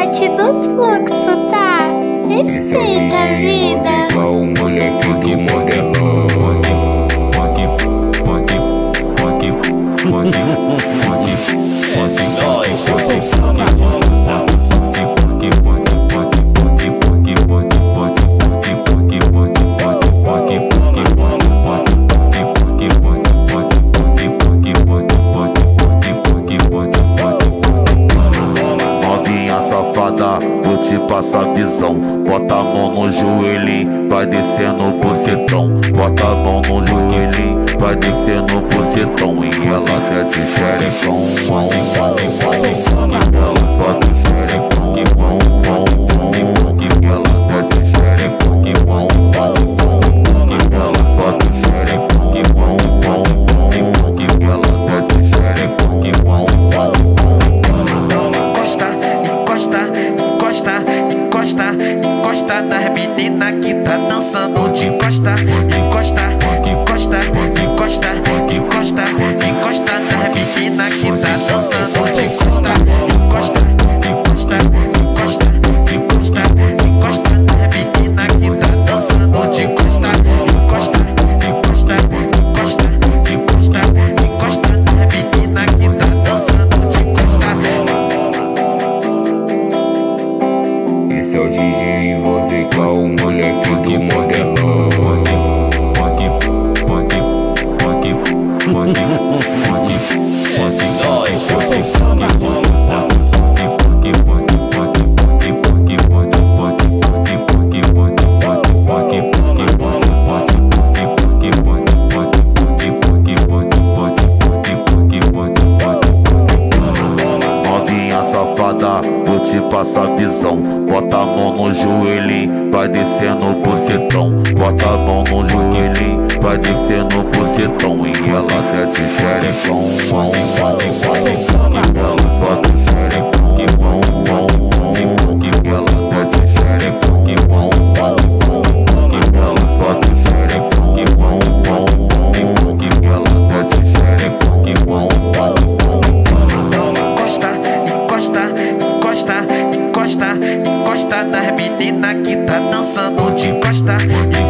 parte dos fluxos, tá? Respeita a vida. O moleque do modelão. Novinha safada, vou te passar visão. Bota a mão no joelho, vai descendo o bucetão. Bota a mão no joelho, vai descendo o bucetão. E ela desce xerecão. Ela sobe xerecão. Ela desce xerecão. Ela sobe xerecão. Ela desce xerecão. Encosta das meninas que tá dançando de encosta, encosta, encosta, encosta, encosta, encosta das meninas que tá dançando de encosta, encosta, encosta, encosta, encosta, encosta das meninas que tá dançando de encosta, encosta, encosta, encosta, encosta, encosta das meninas que tá dançando de encosta. Esse é o DJ Invanzk, o moleque do modelão. Novinha safada, vou te passar visão. Bota a mão no joelho, vai descendo o bucetão. Bota a mão no joelho, vai descendo o bucetão. E ela desce xerecão. Ela sobe xerecão. Ela desce xerecão. Ela sobe xerecão. Ela desce xerecão. Encosta, encosta, encosta, encosta das meninas que tá dançando de encosta.